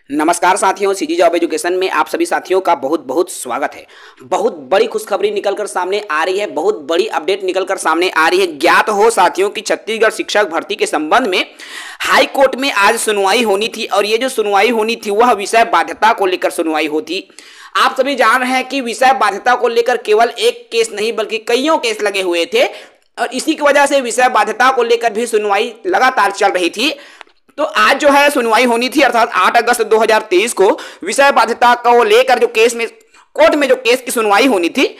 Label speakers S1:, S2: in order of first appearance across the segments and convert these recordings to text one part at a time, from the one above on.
S1: नमस्कार साथियों, CG job education में आप सभी साथियों का बहुत बहुत स्वागत है। बहुत बड़ी खुशखबरी निकलकर सामने आ रही है, बहुत बड़ी अपडेट निकलकर सामने आ रही है। ज्ञात हो साथियों कि छत्तीसगढ़ शिक्षक भर्ती के संबंध में हाई कोर्ट में आज सुनवाई होनी थी और ये जो सुनवाई होनी थी वह विषय बाध्यता को लेकर सुनवाई होती। आप सभी जान रहे हैं कि विषय बाध्यता को लेकर केवल एक केस नहीं बल्कि कईयों केस लगे हुए थे और इसी की वजह से विषय बाध्यता को लेकर भी सुनवाई लगातार चल रही थी। तो आज जो है सुनवाई होनी थी, अर्थात 8 अगस्त 2023 को विषय बाध्यता को लेकर जो केस में कोर्ट में जो केस की सुनवाई होनी थी,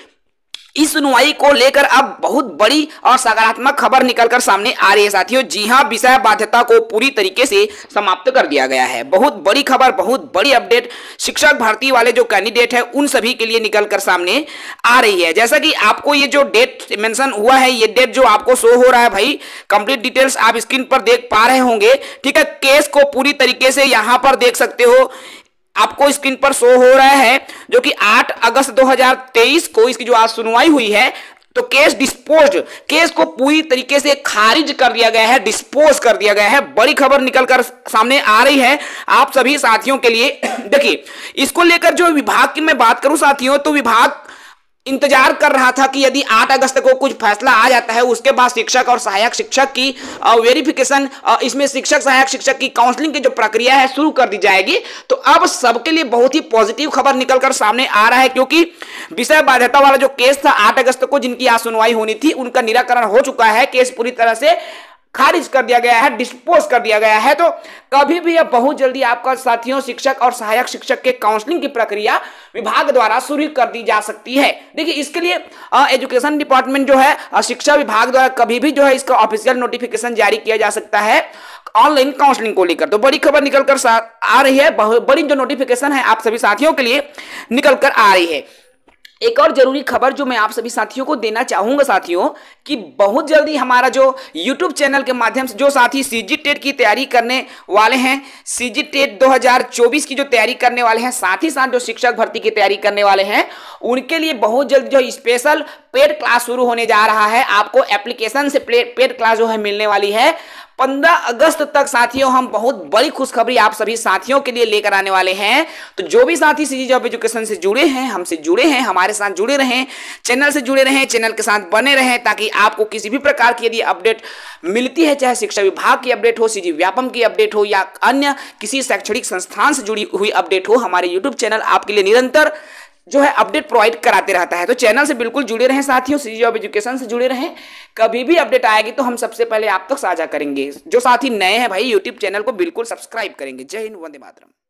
S1: इस सुनवाई को लेकर अब बहुत बड़ी और सकारात्मक खबर निकलकर सामने आ रही है साथियों। जी हां, विषय बाध्यता को पूरी तरीके से समाप्त कर दिया गया है। बहुत बड़ी खबर, बहुत बड़ी अपडेट शिक्षक भर्ती वाले जो कैंडिडेट है उन सभी के लिए निकलकर सामने आ रही है। जैसा कि आपको ये जो डेट मेंशन हुआ है, ये डेट जो आपको शो हो रहा है भाई, कंप्लीट डिटेल्स आप स्क्रीन पर देख पा रहे होंगे। ठीक है, केस को पूरी तरीके से यहां पर देख सकते हो, आपको स्क्रीन पर शो हो रहा है, जो कि 8 अगस्त 2023 को इसकी जो आज सुनवाई हुई है, तो केस डिस्पोज्ड, केस को पूरी तरीके से खारिज कर दिया गया है, डिस्पोज कर दिया गया है। बड़ी खबर निकलकर सामने आ रही है आप सभी साथियों के लिए। देखिए, इसको लेकर जो विभाग की मैं बात करूं साथियों, तो विभाग इंतजार कर रहा था कि यदि 8 अगस्त को कुछ फैसला आ जाता है उसके बाद शिक्षक और सहायक शिक्षक की वेरिफिकेशन, इसमें शिक्षक सहायक शिक्षक की काउंसलिंग की जो प्रक्रिया है शुरू कर दी जाएगी। तो अब सबके लिए बहुत ही पॉजिटिव खबर निकलकर सामने आ रहा है, क्योंकि विषय बाध्यता वाला जो केस था 8 अगस्त को जिनकी आज सुनवाई होनी थी, उनका निराकरण हो चुका है। केस पूरी तरह से खारिज कर दिया गया है, डिस्पोज कर दिया गया है। तो कभी भी अब बहुत जल्दी आपका साथियों शिक्षक और सहायक शिक्षक के काउंसलिंग की प्रक्रिया विभाग द्वारा शुरू कर दी जा सकती है। देखिए, इसके लिए एजुकेशन डिपार्टमेंट जो है, शिक्षा विभाग द्वारा कभी भी जो है इसका ऑफिशियल नोटिफिकेशन जारी किया जा सकता है ऑनलाइन काउंसलिंग को लेकर। तो बड़ी खबर निकलकर आ रही है, बड़ी जो नोटिफिकेशन है आप सभी साथियों के लिए निकलकर आ रही है। एक और जरूरी खबर जो मैं आप सभी साथियों को देना चाहूंगा साथियों, कि बहुत जल्दी हमारा जो YouTube चैनल के माध्यम से जो साथी सीजी टेट की तैयारी करने वाले हैं, सीजी टेट 2024 की जो तैयारी करने वाले हैं, साथ ही साथ जो शिक्षक भर्ती की तैयारी करने वाले हैं, उनके लिए बहुत जल्द जो स्पेशल पेड क्लास शुरू होने जा रहा है। आपको एप्लीकेशन से पेड क्लास जो है मिलने वाली है 15 अगस्त तक साथियों। हम बहुत बड़ी खुशखबरी आप सभी साथियों के लिए लेकर आने वाले हैं। तो जो भी साथी सीजी जॉब एजुकेशन से जुड़े हैं, हमसे जुड़े हैं, हमारे साथ जुड़े रहें, चैनल से जुड़े रहें, चैनल के साथ बने रहें, ताकि आपको किसी भी प्रकार की यदि अपडेट मिलती है, चाहे शिक्षा विभाग की अपडेट हो, सीजी व्यापम की अपडेट हो या अन्य किसी शैक्षणिक संस्थान से जुड़ी हुई अपडेट हो, हमारे यूट्यूब चैनल आपके लिए निरंतर जो है अपडेट प्रोवाइड कराते रहता है। तो चैनल से बिल्कुल जुड़े रहें साथियों, सीजी जॉब एजुकेशन से जुड़े रहें। कभी भी अपडेट आएगी तो हम सबसे पहले आप तक साझा करेंगे। जो साथी नए हैं भाई, यूट्यूब चैनल को बिल्कुल सब्सक्राइब करेंगे। जय हिंद, वंदे मातरम।